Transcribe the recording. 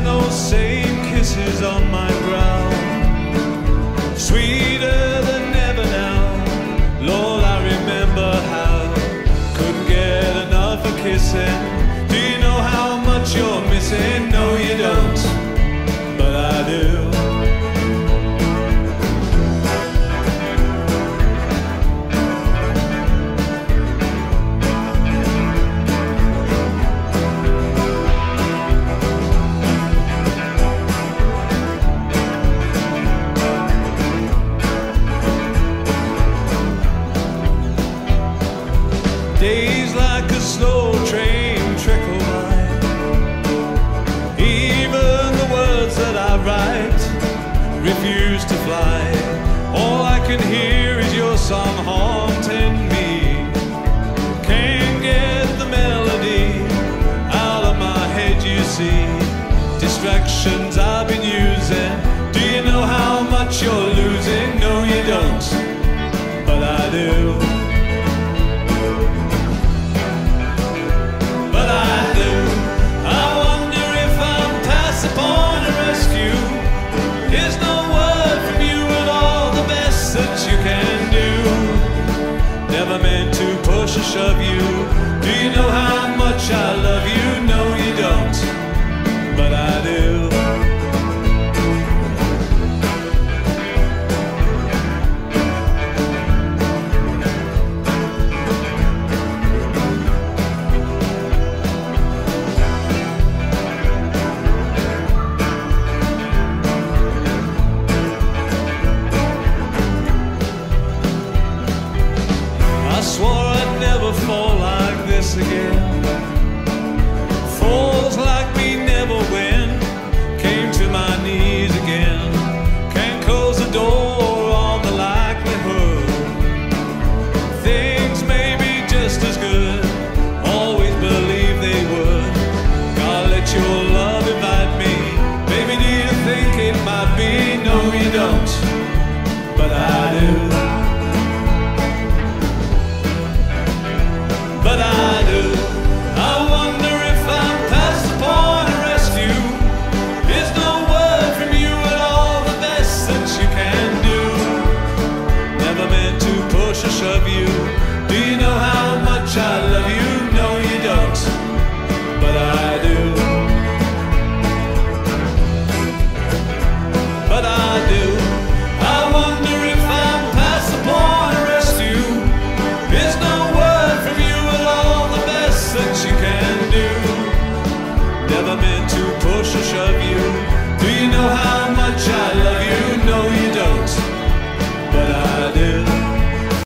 those same kisses on my brow, sweeter than ever now. Lord, I remember how couldn't get enough of kissing. Do you know how much you're missing? No, you don't, but I do. Days like a slow train trickle by. Even the words that I write refuse to fly. All I can hear is your song haunting me. Can't get the melody out of my head, you see. Distractions I've been using. Do you know how much you're losing? No, you don't, but I do. Upon